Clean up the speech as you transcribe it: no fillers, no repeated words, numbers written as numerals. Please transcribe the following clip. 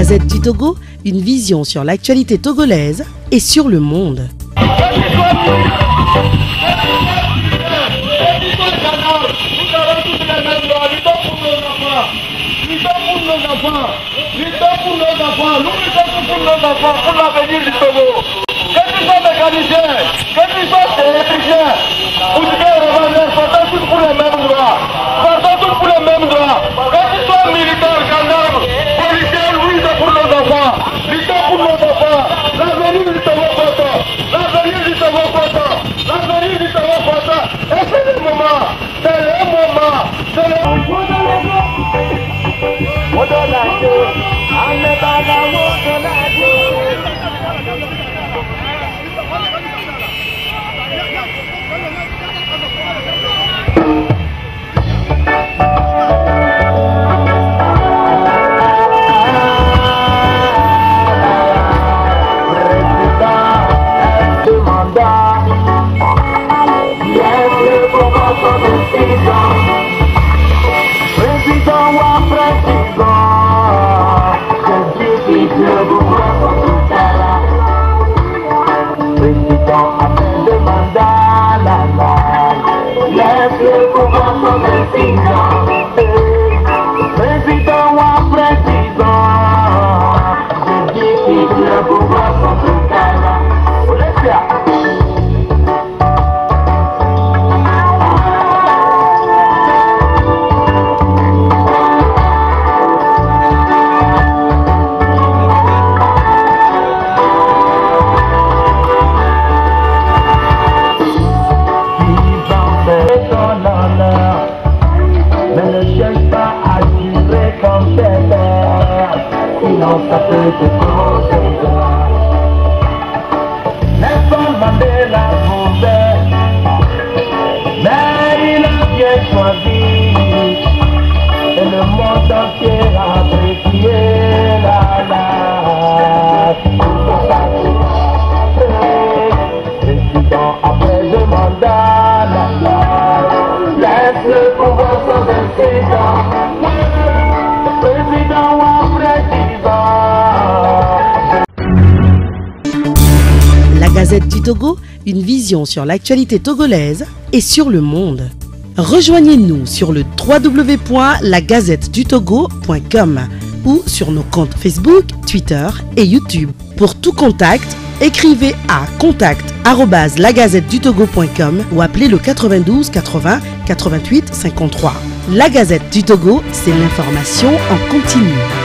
Gazette du Togo, une vision sur l'actualité togolaise et sur le monde. La Gazette du Togo, une vision sur l'actualité togolaise et sur le monde. Rejoignez-nous sur le www.lagazettedutogo.com ou sur nos comptes Facebook, Twitter et YouTube. Pour tout contact, écrivez à contact@lagazettedutogo.com ou appelez le 92 80 88 53. La Gazette du Togo, c'est l'information en continu.